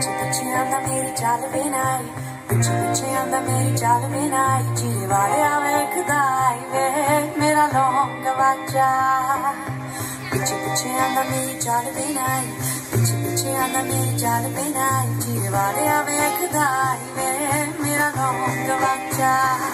पिछे पिछे आंदा मेरी चाल बेनाई, पिछे पिछे आंदा मेरी चाल बेनाई, जीने वाले वेखदा वे मेरा लौंग वाचा। पिछे पिछे आंदा मेरी चाल बेनाई, पिछे पिछे आंदा मेरी चाल बेनाई, जीने वाले वेखदा वे मेरा लौंग वाचा।